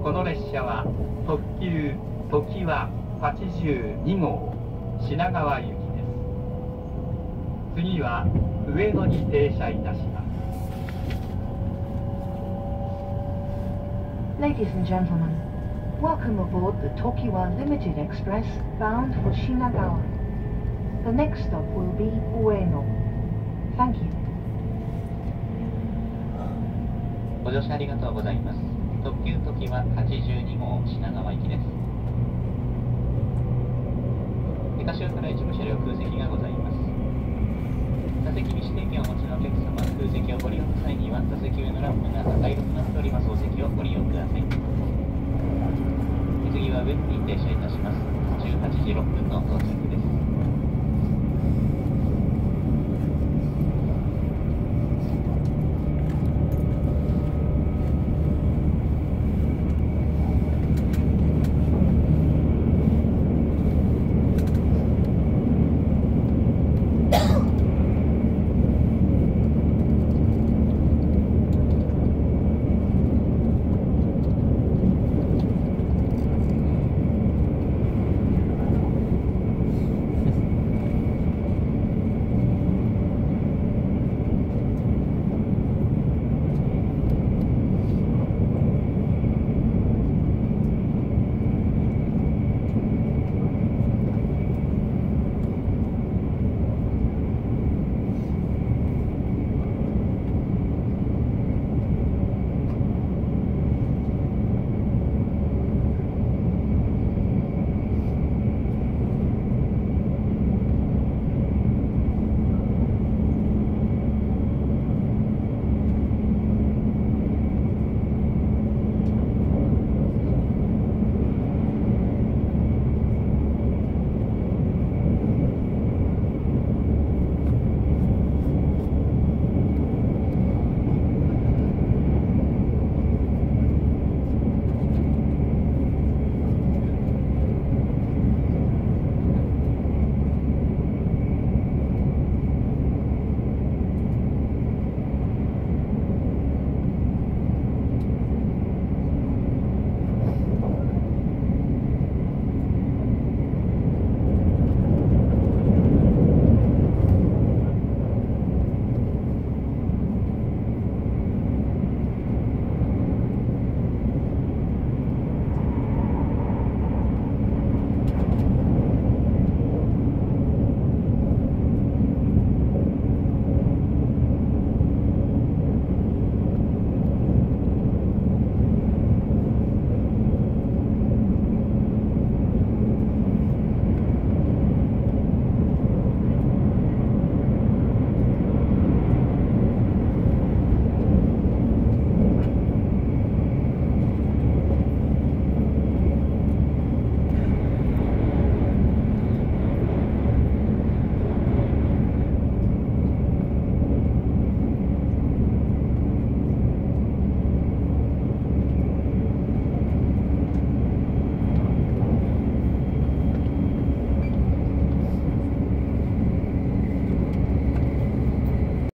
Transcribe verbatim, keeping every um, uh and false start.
この列車は特急ときわはちじゅうにごう品川行きです。次は上野に停車いたします。 Ladies and gentlemen, welcome aboard the Tokiwa Limited Express bound for Shinagawa. The next stop will be Ueno. Thank you. ご乗車ありがとうございます。特急ときわはちじゅうにごう品川行きです。高潮から一部車両空席がございます。座席に指定券をお持ちのお客様、空席をご利用の際には座席上のランプが赤色となっておりますお席をご利用ください。次は上野に停車いたします。じゅうはちじろっぷんの到着